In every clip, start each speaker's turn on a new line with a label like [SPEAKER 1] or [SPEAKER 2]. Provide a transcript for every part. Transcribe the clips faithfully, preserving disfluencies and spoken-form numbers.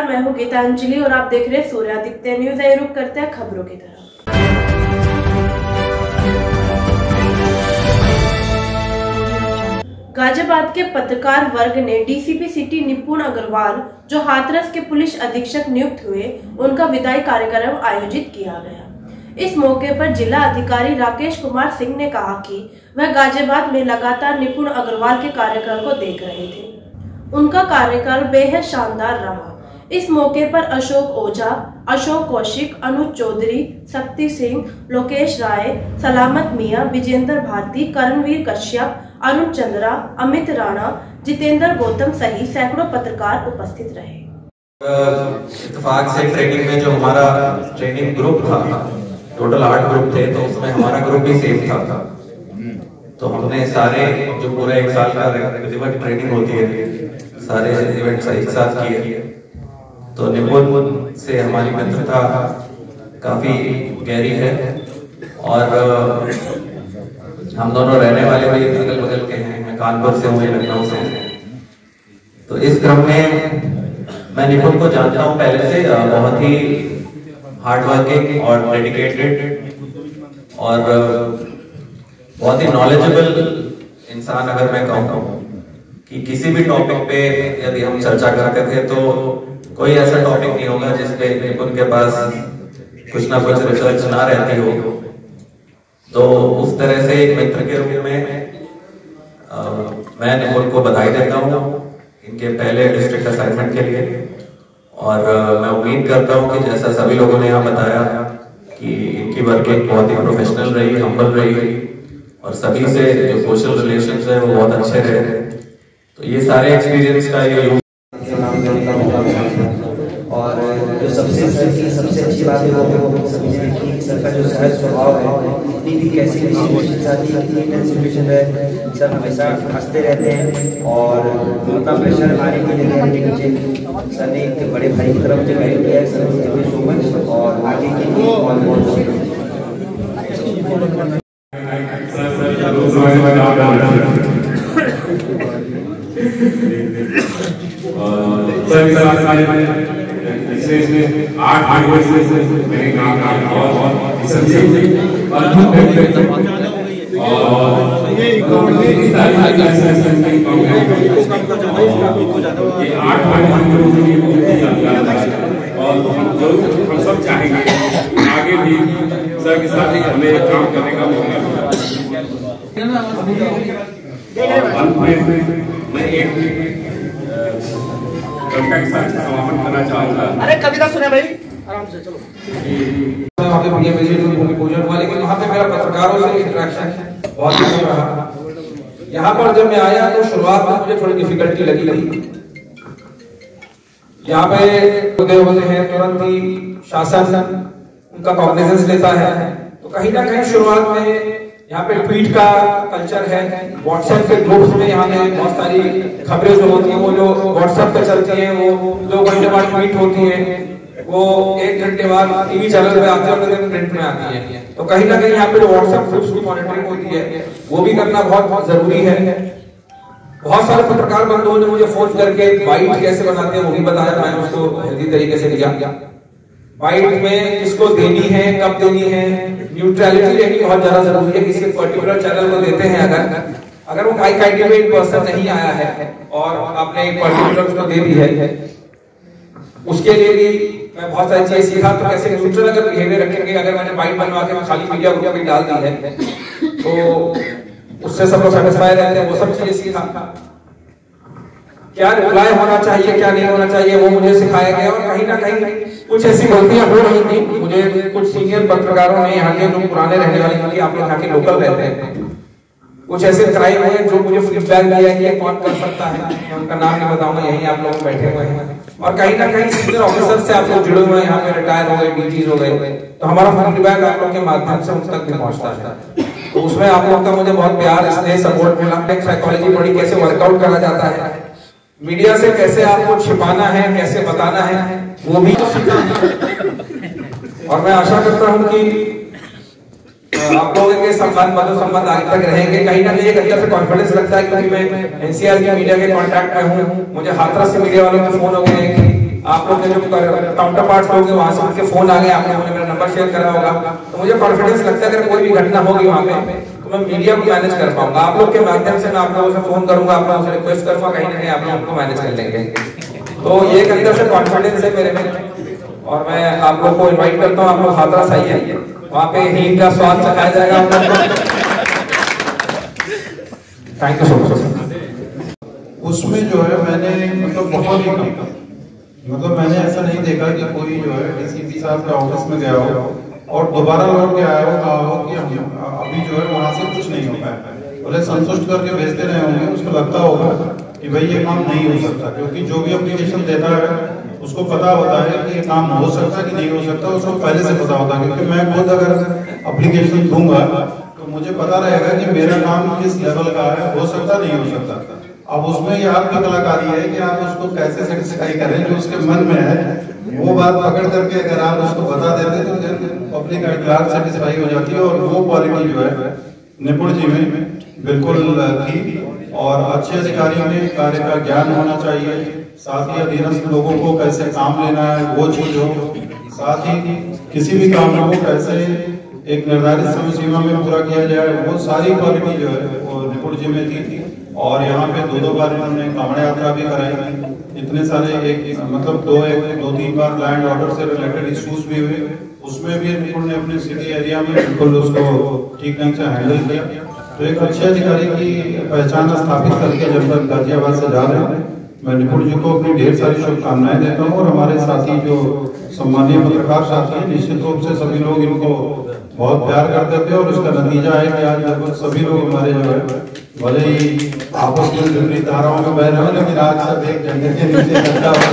[SPEAKER 1] नमस्कार, मैं हूँ गीतांजलि और आप देख रहे हैं सूर्यादित्य न्यूज। आइए रुक करते हैं खबरों की तरफ। गाजियाबाद के पत्रकार वर्ग ने डीसीपी सिटी निपुण अग्रवाल, जो हाथरस के पुलिस अधीक्षक नियुक्त हुए, उनका विदाई कार्यक्रम आयोजित किया गया। इस मौके पर जिला अधिकारी राकेश कुमार सिंह ने कहा कि वह गाजियाबाद में लगातार निपुण अग्रवाल के कार्यकाल को देख रहे थे। उनका कार्यकाल बेहद शानदार रहा। इस मौके पर अशोक ओझा, अशोक कौशिक, अनुज चौधरी, शक्ति सिंह, लोकेश राय, सलामत मियां, विजेंद्र भारती, करणवीर कश्यप, अरुण चंद्रा, अमित राणा, जितेंद्र गौतम सहित सैकड़ों पत्रकार उपस्थित रहे।
[SPEAKER 2] इत्तेफाक से ट्रेनिंग में जो हमारा ट्रेनिंग ग्रुप था, टोटल आठ ग्रुप थे, तो उसमें हमारा ग्रुप भी सेम था। तो हमने सारे जो पूरा एक साल का रिलेवेंट ट्रेनिंग होती है, सारे इवेंट्स एक साथ किए। तो निपुण से हमारी मित्रता काफी गहरी है और हम दोनों रहने वाले भी अगल बगल के हैं। मैं कानपुर से हूँ, लखनऊ से। तो इस क्रम में मैं निपुण को जानता हूँ पहले से, बहुत ही हार्ड वर्किंग और डेडिकेटेड और बहुत ही नॉलेजेबल इंसान। अगर मैं कहूँ कि किसी भी टॉपिक पे यदि हम चर्चा करते थे तो कोई ऐसा टॉपिक नहीं होगा जिसपे निपुण के पास कुछ ना कुछ रिसर्च ना रहती हो। तो उस तरह से एक मित्र के रूप में आ, मैं निपुण को बधाई देता हूँ इनके पहले डिस्ट्रिक्ट असाइनमेंट के लिए। और आ, मैं उम्मीद करता हूँ कि जैसा सभी लोगों ने यहाँ बताया कि इनकी वर्किंग बहुत ही प्रोफेशनल रही, हम्बल रही और सभी से जो सोशल रिलेशंस है वो बहुत अच्छे रहे। तो ये सारे एक्सपीरियंस का ये
[SPEAKER 3] और जो सबसे सर की सबसे अच्छी बात है वो वो समझे कि सर का जो सहज स्वभाव है, इतनी भी कैसी भी सिचुएशन आती है, इतनी टेंस सिचुएशन है, सर हमेशा हंसते रहते हैं और उनका प्रेशर आने की जगह नीचे सर ने एक बड़े भाई की तरफ मुझे गाइड किया है। Sir thank you so much और आगे के लिए बहुत बहुत
[SPEAKER 4] आठ आठ वर्ष से मैंने काम किया और सबसे अद्भुत और ये आठ आठ और जो हम सब चाहेंगे आगे भी सर के साथ हमें काम करने का मौका मिला। मैं एक कविता के साथ समापन करना चाहूंगा।
[SPEAKER 5] अरे कविता सुने भाई, आराम से चलो।
[SPEAKER 6] वहाँ पे भैया विजिट भूमि पूजन हुआ, लेकिन वहाँ पे मेरा पत्रकारों से इंटरेक्शन बहुत अच्छा रहा। यहाँ पर जब मैं आया तो शुरुआत में मुझे थोड़ी डिफिकल्टी लगी लगी यहाँ पे होते होते हैं तुरंत ही शासन उनका कॉग्निजेंस लेता है। तो कहीं ना कहीं शुरुआत में यहाँ पे ट्वीट का कल्चर है, व्हाट्सएप के ग्रुप्स में यहाँ पे बहुत सारी खबरें जो होती हैं वो जो व्हाट्सएप पे चलती हैं, वो दो घंटे बाद ट्वीट होती हैं, वो एक घंटे बाद टीवी चैनल पे आते हैं और फिर प्रिंट में आती है। तो कहीं ना कहीं यहाँ पे जो व्हाट्सएप ग्रुप्स की मॉनिटरिंग होती है वो भी करना बहुत बहुत जरूरी है। बहुत सारे पत्रकार बंधुओं ने मुझे फोन करके बाइट कैसे बनाते हैं वो भी बताया, मैंने उसको हेल्दी तरीके से लिया। बाइट में किसको देनी है, कब देनी है, न्यूट्रलिटी रहनी बहुत ज्यादा जरूरी है। किसी पर्टिकुलर चैनल को देते हैं अगर अगर वो हाई कैंडिडेट पर्सन नहीं आया है और आपने एक पर्टिकुलर उसको दे दी है, उसके लिए भी मैं बहुत सारी चीजें सीखा। तो कैसे न्यूट्रल अगर बिहेवियर रखेंगे, अगर मैंने बाइट बनवा के खाली मीडिया को भी डाल दी है तो उससे सब लोग सेटिस्फाई रहते हैं, वो सब चीजें सीखा। क्या रिप्लाई होना चाहिए, क्या नहीं होना चाहिए, वो मुझे सिखाया गया। और कहीं ना कहीं कुछ ऐसी गलतियां हो रही थी। मुझे कुछ सीनियर पत्रकारों ने, यहाँ के जो पुराने रहने वाले, क्योंकि आप लोग यहाँ के लोकल रहते हैं, कुछ ऐसे क्राइम हुए जो मुझे फीडबैक दिया कि ये कौन कर सकता है। मैं उनका नाम नहीं बताऊंगा, यहीं आप लोग बैठे हुए हैं। और कहीं ना कहीं सीनियर ऑफिसर से आप लोग जुड़े हुए हैं, यहाँ पे रिटायर हो गए, डीजीज हो गए, तो हमारा फीडबैक आप लोग के माध्यम से उन तक भी पहुंचता है। तो उसमें आप लोग का मुझे बहुत प्यार, स्नेह, सपोर्ट मिला। साइकोलॉजी पढ़ी, कैसे वर्कआउट करा जाता है, मीडिया से कैसे आपको छिपाना है, कैसे बताना है, वो भी सीखा। और मैं आशा करता हूं कि आप लोगों के संबंध मधुर संबंध आगे तक रहेंगे। कहीं ना कहीं एक अंदर से कॉन्फिडेंस लगता है, क्योंकि मैं एनसीआर की मीडिया के कांटेक्ट में हूं। मुझे हाथरस से मीडिया वालों के फोन हो गए कि आप लोग के जो काउंटर पार्ट लोग वहां से उनके फोन आ गए, आप लोगों ने मेरा नंबर शेयर करा होगा, तो मुझे कॉन्फिडेंस लगता है अगर कोई भी घटना होगी वहां पे तो मैं मीडिया को मैनेज कर पाऊंगा। आप लोग के माध्यम से मैं आप लोगों से फोन करूंगा, आप लोगों से रिक्वेस्ट करूंगा, कहीं ना कहीं आप लोग उनको मैनेज कर लेंगे। तो ये एक अंदर से कॉन्फिडेंस है मेरे में, और मैं आप लोग को इन्वाइट करता हूँ, आप लोग हाथरस आइए, वहाँ पे हींग का स्वाद चखाया जाएगा आप लोग को। Thank you so much.
[SPEAKER 7] उसमें जो है मैंने मतलब बहुत ही कम, मतलब मैंने ऐसा नहीं देखा कि कोई जो है डीसीपी साहब के ऑफिस में गया हो और दोबारा लौट के आया हो, कहा हो कि हम अभी जो है वहां से कुछ नहीं हो पाया, बोले संतुष्ट करके भेजते रहे होंगे। उसको लगता होगा कि भाई ये काम नहीं हो सकता, क्योंकि जो भी एप्लीकेशन देता है उसको पता होता है कि ये काम हो सकता है कि नहीं हो सकता, उसको पहले से पता होता है। क्योंकि मैं खुद अगर एप्लीकेशन दूंगा तो मुझे पता रहेगा कि मेरा काम किस लेवल का है, हो सकता नहीं हो सकता। अब उसमें ये आपकी कलाकारी है कि आप उसको कैसे सेटिस्फाई करें, जो उसके मन में है वो बात पकड़ करके अगर आप उसको बता देते तो पब्लिक एट लार्ज सेटिस्फाई हो जाती है। और वो क्वालिटी जो है निपुण जी में बिल्कुल थी। और अच्छे अधिकारियों ने कार्य का ज्ञान होना चाहिए, साथ ही अधीनस्थ लोगों को कैसे काम लेना है वो चीज हो, साथ ही किसी भी काम को कैसे एक निर्धारित समय सीमा में पूरा किया जाए, वो सारी क्वालिटी जो है वो निपुण जी में थी। और यहाँ पे दो दो बार इन्होंने कांवड़ यात्रा भी कराई, इतने सारे एक मतलब दो एक दो तीन बार लैंड ऑर्डर से रिलेटेड इश्यूज भी हुए, उसमें भी निपुण ने अपने सिटी एरिया में बिल्कुल उसको ठीक ढंग से हैंडल किया। तो एक अच्छे अधिकारी की पहचान स्थापित करके जब तक गाजियाबाद से जा रहे हैं, मैं निपुण जी को अपनी ढेर सारी शुभकामनाएं देता हूँ। और हमारे साथी जो सम्मानीय पत्रकार साथी हैं, निश्चित रूप से सभी लोग इनको बहुत प्यार करते थे और उसका नतीजा है कि आज लगभग सभी लोग हमारे जो है भले ही आपस में विपरीत धाराओं में बह रहे हो, लेकिन आज सब एक झंडे के नीचे इकट्ठा हो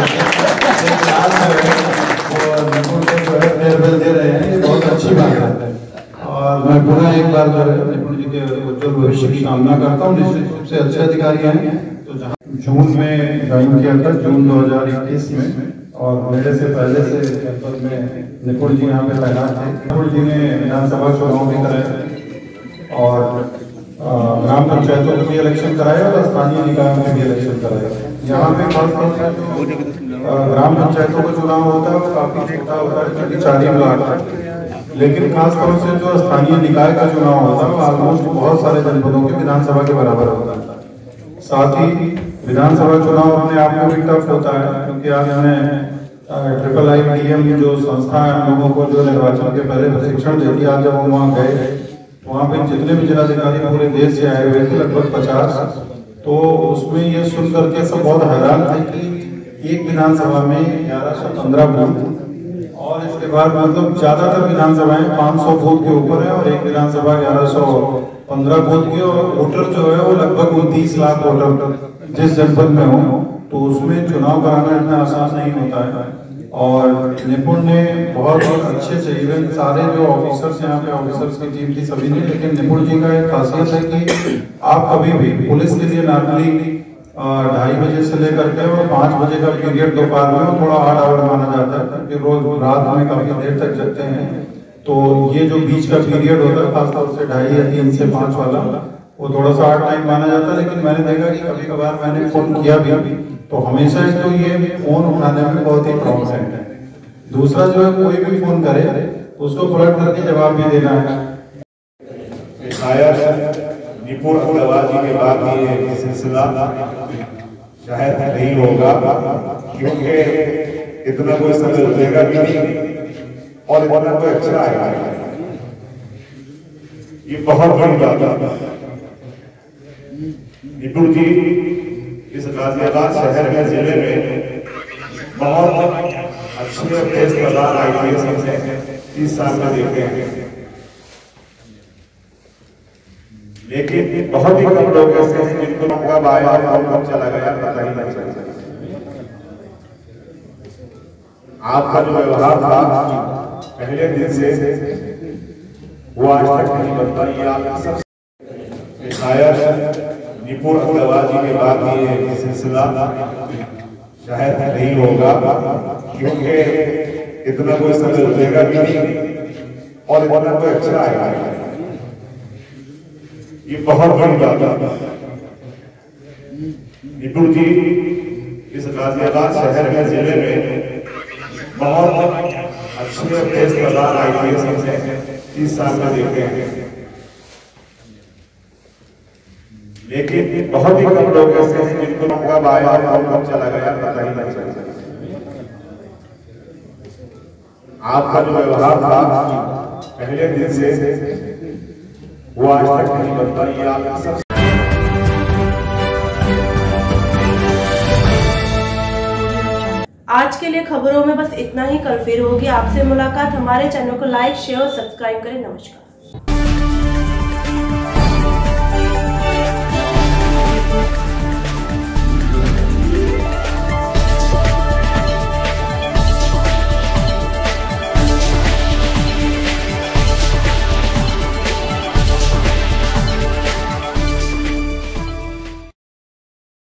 [SPEAKER 7] फेयरवेल दे रहे हैं, ये बहुत अच्छी बात है। और मैं पुनः एक बार जो है निपुण जी के उज्जवल भविष्य की कामना करता हूँ। निश्चित रूप से अच्छे अधिकारी हैं। तो जहाँ जून में ज्वाइन किया था, जून दो हजार इक्कीस में, और मेरे से पहले से जनपद में निपुण जी यहाँ पे तैनात थे। निपुण जी ने विधानसभा चुनाव भी कराए और ग्राम पंचायतों में भी इलेक्शन कराए और स्थानीय निकायों में भी इलेक्शन कराए। यहाँ पे खासतौर से जो ग्राम पंचायतों का चुनाव होता है वो काफी छोटा होता है, क्योंकि चालीस लाख है, लेकिन खासतौर से जो स्थानीय निकाय का चुनाव होता है वो ऑलमोस्ट बहुत सारे जनपदों के विधानसभा के बराबर होता है। साथ ही विधानसभा चुनाव अपने आप में भी टफ होता है, क्योंकि आज हमें ट्रिपल आई डी एम जो संस्था है हम लोगों को जो निर्वाचन के पहले प्रशिक्षण देती है, आज जब हम वहाँ गए वहाँ पे जितने भी जिलाधिकारी पूरे देश से आए हुए थे लगभग पचास, तो उसमें ये सुन करके सब बहुत हैरान थे कि एक विधानसभा में ग्यारह सौ पंद्रह बूथ और इसके बाद मतलब ज्यादातर विधानसभाएं पाँच सौ बूथ के ऊपर है और एक विधानसभा ग्यारह सौ पंद्रह बूथ की, और वोटर जो है वो लगभग उनतीस लाख वोटर जिस जनपद में हो, तो उसमें चुनाव कराना इतना आसान नहीं होता है। और निपुण ने बहुत अच्छे से, इवन सारे जो ऑफिसर्स यहाँ पे ऑफिसर्स की टीम थी सभी ने, लेकिन निपुण जी का एक खासियत है कि आप कभी भी पुलिस के लिए नॉर्मली ढाई बजे से लेकर के और पाँच बजे का पीरियड दोपहर में थोड़ा आठ आवर माना जाता है, क्योंकि रोज रात में काफी देर तक जगते हैं। तो ये जो बीच का पीरियड होता है खासतौर से ढाई या तीन से पाँच वाला, वो थोड़ा सा हार्ड टाइम माना जाता है। लेकिन मैंने देखा कि कभी कभार मैंने फोन किया भी तो हमेशा तो ये फोन उठाने में बहुत ही प्रॉब्लम है। दूसरा जो है कोई भी फोन करे उसको पलट करके जवाब भी देना है।
[SPEAKER 8] निपुण अग्रवाल जी के बाद ये सिलसिला शायद नहीं होगा, क्योंकि इतना कोई समय लगेगा भी नहीं और इतना कोई अच्छा आएगा। ये बहुत बड़ी बात है। निपुण जी इस गाजियाबाद शहर में जिले में बहुत अच्छे तेज तर्रार आई पी एस से तीस साल में देखे हैं, लेकिन बहुत ही कम लोग ऐसे हैं जिनको कब आया और कब चला गया पता ही नहीं चला। आपका जो व्यवहार था पहले दिन से वो आज तक नहीं बनता। ये आप सब शायद निपुण अग्रवाल जी के बाद ये सिलसिला शायद नहीं होगा, क्योंकि इतना कोई समय लगेगा भी नहीं और इतना कोई अच्छा आएगा। ये बहुत बड़ी बात है। निपुण जी इस गाजियाबाद शहर में जिले में बहुत अच्छे तेज तर्रार आई पी एस हमने तीस साल में देखे हैं, लेकिन बहुत ही कम लोग ऐसे हैं जिनको कब आया और कब चला गया पता ही नहीं चला। आपका जो व्यवहार था पहले दिन से वो आज तक नहीं बनता। ये आप सब
[SPEAKER 1] आज के लिए खबरों में बस इतना ही। कल फिर होगी आपसे मुलाकात। हमारे चैनल को लाइक शेयर और सब्सक्राइब करें। नमस्कार।